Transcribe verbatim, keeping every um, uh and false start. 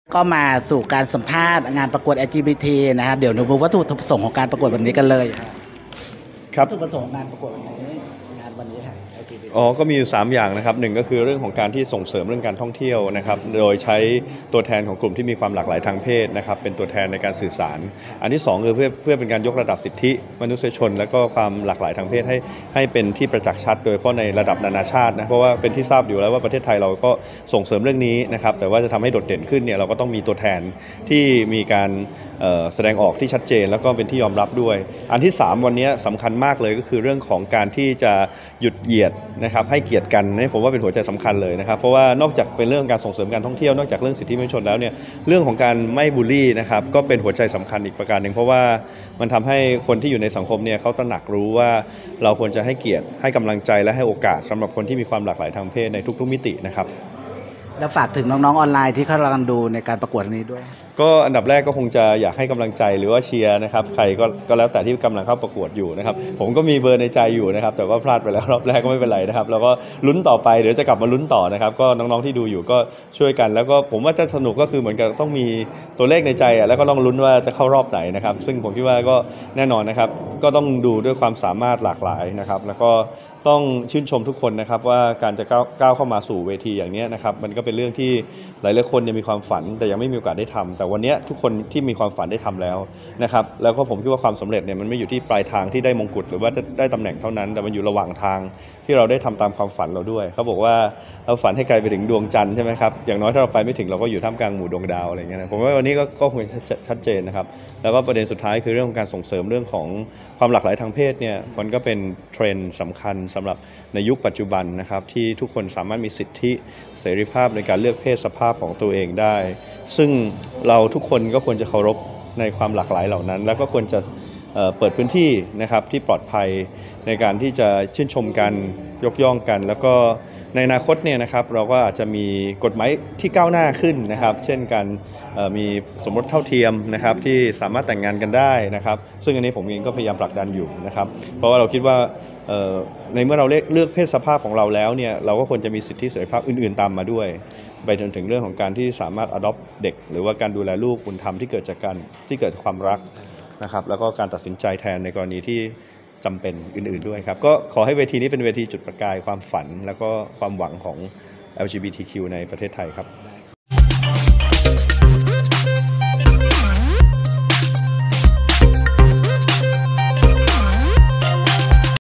ก็มาสู่การสัมภาษณ์งานประกวด แอล จี บี ที นะฮะเดี๋ยวหนูดูวัตถุประสงค์ของการประกวดวันนี้กันเลยครับวัตถุประสงค์งานประกวดวันนี้งานวันนี้ค่ะ แอล จี บี ทีอ๋อก็มีอยู่สามอย่างนะครับหนึ่งก็คือเรื่องของการที่ส่งเสริมเรื่องการท่องเที่ยวนะครับโดยใช้ตัวแทนของกลุ่มที่มีความหลากหลายทางเพศนะครับเป็นตัวแทนในการสื่อสารอันที่สองคือเพื่อเพื่อเป็นการยกระดับสิทธิมนุษยชนและก็ความหลากหลายทางเพศให้ให้เป็นที่ประจักษ์ชัดโดยเฉพาะในระดับนานาชาตินะเพราะว่าเป็นที่ทราบอยู่แล้วว่าประเทศไทยเราก็ส่งเสริมเรื่องนี้นะครับแต่ว่าจะทำให้โดดเด่นขึ้นเนี่ยเราก็ต้องมีตัวแทนที่มีการแสดงออกที่ชัดเจนแล้วก็เป็นที่ยอมรับด้วยอันที่สามวันนี้สำคัญมากเลยก็คือเรื่องของการที่จะหยุดเหยียดนะครับให้เกียรติกันนี่ผมว่าเป็นหัวใจสำคัญเลยนะครับเพราะว่านอกจากเป็นเรื่องการส่งเสริมการท่องเที่ยวนอกจากเรื่องสิทธิมนุษยชนแล้วเนี่ยเรื่องของการไม่บูลลี่นะครับก็เป็นหัวใจสำคัญอีกประการหนึ่งเพราะว่ามันทำให้คนที่อยู่ในสังคมเนี่ยเขาตระหนักรู้ว่าเราควรจะให้เกียรติให้กำลังใจและให้โอกาสสำหรับคนที่มีความหลากหลายทางเพศในทุกๆมิตินะครับแล้วฝากถึงน้องๆออนไลน์ที่เขากำลังดูในการประกวดนี้ด้วยก็อันดับแรกก็คงจะอยากให้กำลังใจหรือว่าเชียร์นะครับใครก็ก็แล้วแต่ที่กำลังเข้าประกวดอยู่นะครับผมก็มีเบอร์ในใจอยู่นะครับแต่ว่าพลาดไปแล้วรอบแรกก็ไม่เป็นไรนะครับแล้วก็ลุ้นต่อไปเดี๋ยวจะกลับมาลุ้นต่อนะครับก็น้องๆที่ดูอยู่ก็ช่วยกันแล้วก็ผมว่าจะสนุกก็คือเหมือนกับต้องมีตัวเลขในใจอ่ะแล้วก็ต้องลุ้นว่าจะเข้ารอบไหนนะครับซึ่งผมคิดว่าก็แน่นอนนะครับก็ต้องดูด้วยความสามารถหลากหลายนะครับแล้วก็ต้องชื่นชมทุกคนนะครับว่าการจะก้าวก้าวเข้ามาสู่เวทีอย่างนี้นะครับมันก็เป็นเรื่องที่หลายๆคนยังมีความฝันแต่ยังไม่มีโอกาสได้ทำแต่วันนี้ทุกคนที่มีความฝันได้ทำแล้วนะครับแล้วก็ผมคิดว่าความสำเร็จเนี่ยมันไม่อยู่ที่ปลายทางที่ได้มงกุฎหรือว่าได้ตำแหน่งเท่านั้นแต่มันอยู่ระหว่างทางที่เราได้ทำตามความฝันเราด้วยเขาบอกว่าเราฝันให้ไกลไปถึงดวงจันทร์ใช่ไหมครับอย่างน้อยถ้าเราไปไม่ถึงเราก็อยู่ท่ามกลางหมู่ดวงดาวอะไรอย่างเงี้ยนะผมว่าวันนี้ก็ก็คงชัดเจนนะครับแล้วก็ประเด็นสุดท้ายคือเรื่องของการส่งเสริมเรื่องของความหลากหลายทางเพศเนี่ยมันก็เป็นเทรนด์สำคัญสำหรับในยุคปัจจุบันนะครับที่ทุกคนสามารถมีสิทธิเสรีภาพในการเลือกเพศสภาพของตัวเองได้ซึ่งเราทุกคนก็ควรจะเคารพในความหลากหลายเหล่านั้นแล้วก็ควรจะเปิดพื้นที่นะครับที่ปลอดภัยในการที่จะชื่นชมกันยกย่องกันแล้วก็ในอนาคตเนี่ยนะครับเราก็อาจจะมีกฎหมายที่ก้าวหน้าขึ้นนะครับเช่นการมีสมรสเท่าเทียมนะครับที่สามารถแต่งงานกันได้นะครับซึ่งอันนี้ผมเองก็พยายามผลักดันอยู่นะครับเพราะว่าเราคิดว่าในเมื่อเราเลือกเพศสภาพของเราแล้วเนี่ยเราก็ควรจะมีสิทธิเสรีภาพอื่นๆตามมาด้วยไปจนถึงเรื่องของการที่สามารถ adopt เด็กหรือว่าการดูแลลูกบุญธรรมที่เกิดจากการที่เกิดความรักนะครับแล้วก็การตัดสินใจแทนในกรณีที่จำเป็นอื่นๆด้วยครับก็ขอให้เวทีนี้เป็นเวทีจุดประกายความฝันแล้วก็ความหวังของ แอล จี บี ที คิว ในประเทศไทยครับ